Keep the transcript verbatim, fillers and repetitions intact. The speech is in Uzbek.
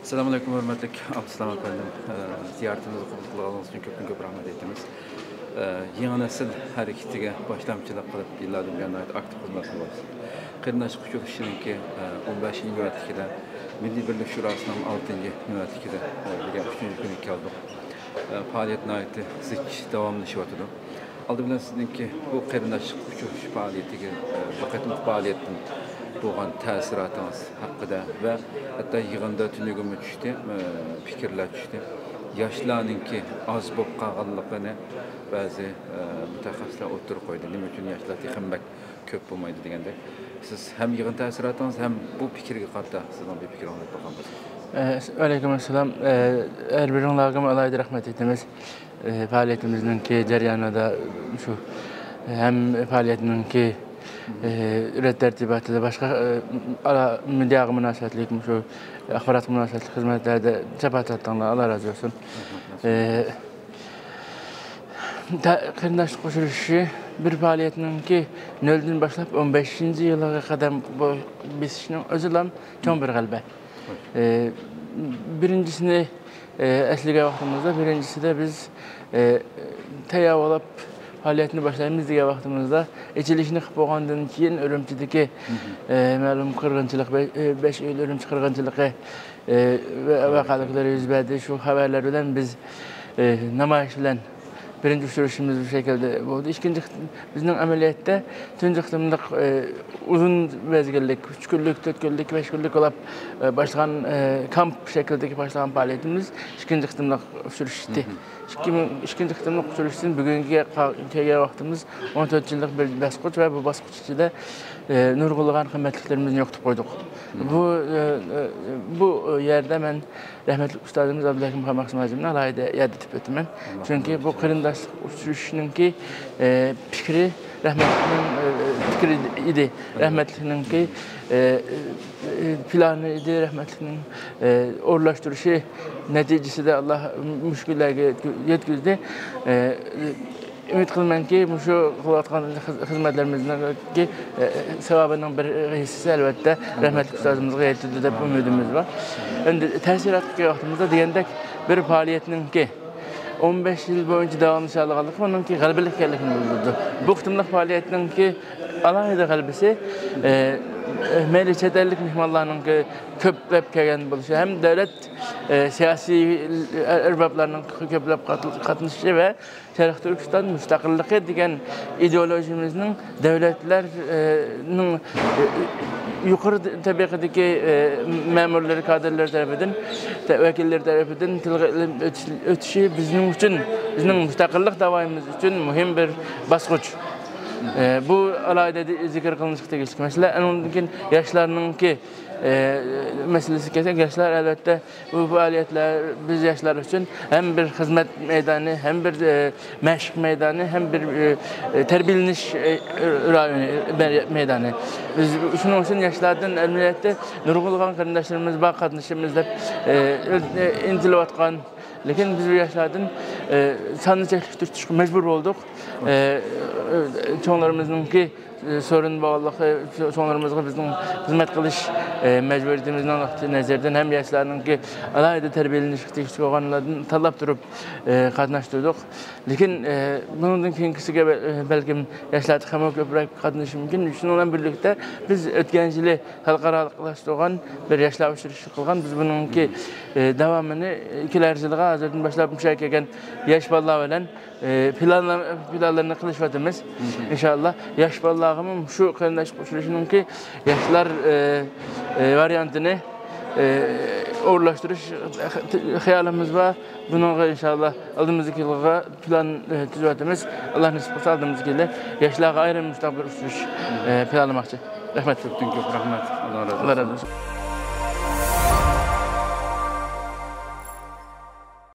Assalamu alaikum hörmətli Abdussalam efendim. Ziyaretimizi kabul kılığınız için köpün köp rahmet etdiniz. Yeni nesil hareketiga başlamçılık qilib, yillardan beri aktiv xizmat qilyapsiz. Qırnaş Quchulishninki o'n beshinchi navbatligida Milliy Birlik Shurosining oltinchi navbatligida degan uchinchi kunga keldik. Faaliyatni aytdi, zich davomlashyapti. Aldı bilan sizningki bu Qırnaş Quchulish faoliyatiga bu qatim faoliyatdan bo'lgan ta'sirotimiz haqida va hatto yig'inda tunugimi tushdi, fikrlar tushdi. Yoshlarningki oz bo'lib qolganligini ba'zi mutaxassislar o'tirib qo'ydi. Nima uchun yoshlar texnik ko'p bo'lmaydi deganda, siz ham yig'in ta'sirotingiz ham bu fikrga qarata sizning bir fikr olib qo'ygansiz. Alaykum assalom. Her biringlarga alayda rahmat etamiz. Faoliyatimizninki jarayonida shu ham faoliyatimizninki üret tertibatı da başka medya münasebetlik, şu axbarat münasebetlik hizmetlerde çapatatlarla Allah razı olsun. Qırnaş Quchulişi bir faaliyetinin ki nölden başlayıp on beşinci yıla kadar bu bisinin özülam çok bir galbe. Birincisini esliğe vaktimizde, birincisi de biz teyav olup faaliyetini başlayımız diye vaktimizde içilişini qilib bo'lgandan keyin Ürümçideki ma'lum qirg'inchilik besh yil Ürümçi qirg'inchiligi vaqalıkları yuz berdi. Şu haberler bilan biz namoyish bilan birinci uçuruşumuz bu şekilde oldu. İkinci bizning ameliyatda tunji iqlimlik uzun mezgillik, üç günlük, dört günlük, beş günlük olab başlagan kamp şeklindeki başlagan faaliyetimiz ikinci iqlimlik uçuruştu. İkinci iqlimlik uçuruşun bugünkü kelgan vaqtimiz on to'rt yillik bir basqıç ve bu basqıç ichida nurg'ulg'an qimmatliklarimizni yo'qotib qo'ydik. Bu bu yerde men rahmetli ustadımız Abdülhakim Maximazimni alayda yad etib o'taman. Çünkü bu Qırnaş Quchulishninki fikri rahmetlining fikri idi. Rahmetlininki planı idi, rahmetlining o'rlashtirishi neticesinde Allah müşkillerge yetkizdi. Ümid qilmanki, şu qilayotgan xizmatlarimizning savabının bir hissesi elbette rahmetli ustazımızga yetdi deb umidimiz var. Endi ta'sirotga vaqtimizda degandek bir faoliyatninki on besh yil boyunca davomlashaligi onunki g'alabalik ekanligini bildirdi. Bu qitimliq faoliyatninki alohida g'alabasi mayli chet ellik mehmonlarning ko'plab kelgan bo'lishi ham davlat siyosiy erboblarning ko'plab qatnashishi va Sharq Turkiston mustaqilligi degan ideologiyamizning davlatlarning yuqori tabaqadagi ma'murlar, kadrlar tarafidan, vakillar tarafidan tilga o'tishi bizning uchun, bizning mustaqillik davomimiz uchun muhim bir bosqich. Bu alayda zikr qilinishga tegishli masala. Undan keyin yoshlarningki meselesi kelsak, yoshlar albatta bu faaliyatlar biz yoshlar uchun hem bir xizmat maydoni, hem bir mashq maydoni, hem bir tarbiyalanish rayoni maydoni. Biz shuning uchun yoshlardan albatta nurg'ulg'an qarindoshlarimiz bor qatnashimiz deb intilayotgan. Lekin biz bu yoshlardan sonli cheklik tutishga majbur bo'ldik. Çoğunlarımızınki sorun bağlılığı, çoğunlarımızın bizim hizmet qilish mecburiyetimizden nazardan hem yaşlarınki alayda terbiyelenişlikte küçük olanlardan talab durup qatnaştırdık. Lekin bunun keyingisiga belki yaşlarda ham ko'proq qatnaşish mumkin. Shunun bilan birlikda biz o'tgan yili xalqaralashtirgan bir yoshlar uchrashuvi qilgan. Biz buningki davomini ikkilar yilga hozirdan boshlab musharak kelgan yosh bolalar bilan planlarni qilishyapmiz. İnşallah yosh bolalarimiz şu Qırnaş Quchulishninki yoshlar variantini o'rlashtirish xayolimiz var. Bununla inşallah aldığımızdaki yılga plan tuzatımız. Allah nasip qilsa aldığımızdaki yılda yoshlarga ayrim mustaqbal uçuruş planlamoqchi. Rahmat. Rahmat. Allah razı olsun. Allah razı olsun.